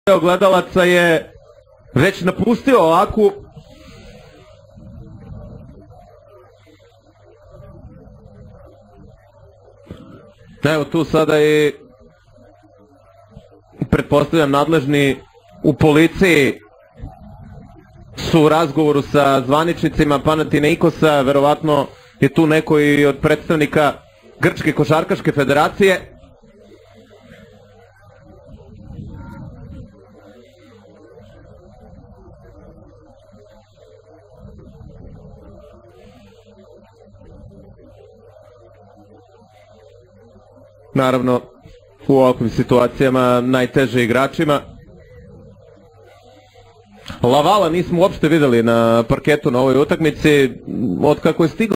gledalaca je već napustio Oaku. Evo tu sada i pretpostavljam nadležni u policiji su u razgovoru sa zvaničnicima Panathinaikosa, verovatno je tu neko i od predstavnika Grčke košarkaške federacije. Naravno, u ovakvim situacijama najteže igračima. Lavala nismo uopšte videli na parketu na ovoj utakmici, od kako je stigla